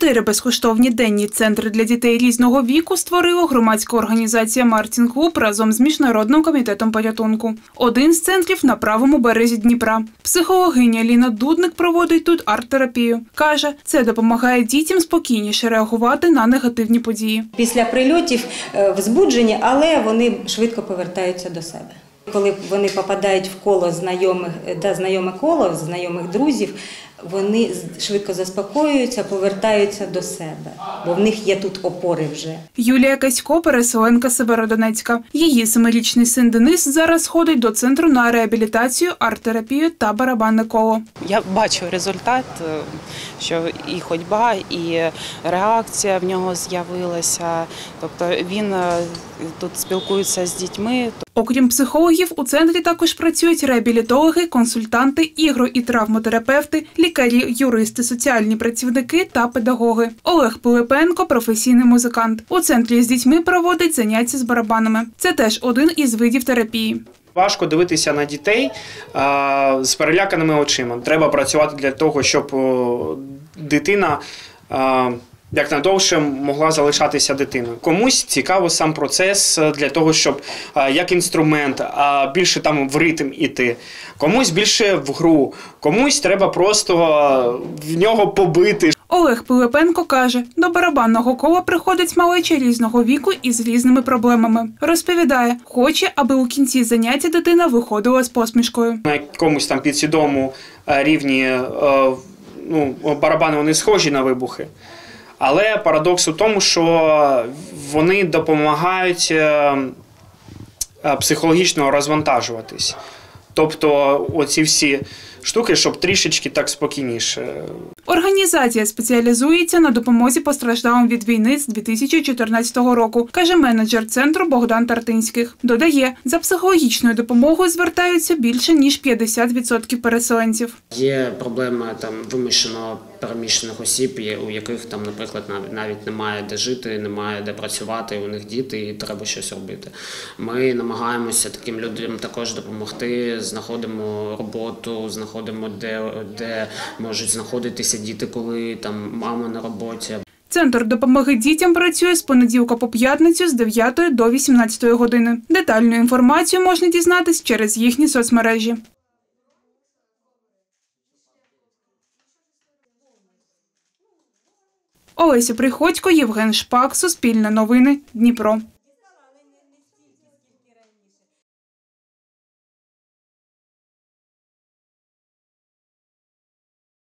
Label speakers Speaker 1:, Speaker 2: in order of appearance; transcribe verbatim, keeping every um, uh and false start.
Speaker 1: Чотири безкоштовні денні центри для дітей різного віку створила громадська організація «Мартін Клуб» разом з Міжнародним комітетом порятунку. Один з центрів на правому березі Дніпра. Психологиня Ліна Дудник проводить тут арт-терапію. Каже, це допомагає дітям спокійніше реагувати на негативні події.
Speaker 2: Після прильотів взбуджені, але вони швидко повертаються до себе. Коли вони попадають в коло знайомих, да, знайоме коло, знайомих друзів, вони швидко заспокоюються, повертаються до себе, бо в них є тут опори вже.
Speaker 1: Юлія Касько – переселенка Северодонецька. Її семирічний син Денис зараз ходить до центру на реабілітацію, арт-терапію та барабанне коло.
Speaker 3: Я бачу результат, що і ходьба, і реакція в нього з'явилася. Тобто він тут спілкується з дітьми.
Speaker 1: Окрім психологів, у центрі також працюють реабілітологи, консультанти, ігро- і травмотерапевти, лікарі, юристи, соціальні працівники та педагоги. Олег Пилипенко – професійний музикант. У центрі з дітьми проводить заняття з барабанами. Це теж один із видів терапії.
Speaker 4: Важко дивитися на дітей а, з переляканими очима. Треба працювати для того, щоб о, дитина а, як надовше могла залишатися дитиною. Комусь цікаво сам процес для того, щоб а, як інструмент, а більше там в ритм іти. Комусь більше в гру, комусь треба просто а, в нього побити.
Speaker 1: Олег Пилипенко каже, до барабанного кола приходить малеча різного віку із різними проблемами. Розповідає, хоче, аби у кінці заняття дитина виходила з посмішкою.
Speaker 4: На якомусь там підсвідомому рівні ну, барабани вони схожі на вибухи. Але парадокс у тому, що вони допомагають психологічно розвантажуватись. Тобто оці всі штуки, щоб трішечки так спокійніше.
Speaker 1: Організація спеціалізується на допомозі постраждалим від війни з дві тисячі чотирнадцятого року, каже менеджер центру Богдан Тартинських. Додає, за психологічною допомогою звертаються більше, ніж п'ятдесят відсотків переселенців.
Speaker 5: Є проблема там вимушено переміщених осіб, у яких там, наприклад, навіть немає де жити, немає де працювати, у них діти і треба щось робити. Ми намагаємося таким людям також допомогти, знаходимо роботу, знаходимо де, де можуть знаходитися діти, коли там мама на роботі.
Speaker 1: Центр допомоги дітям працює з понеділка по п'ятницю з дев'ятої до вісімнадцятої години. Детальну інформацію можна дізнатись через їхні соцмережі. Олеся Приходько, Євген Шпак, Суспільне новини, Дніпро.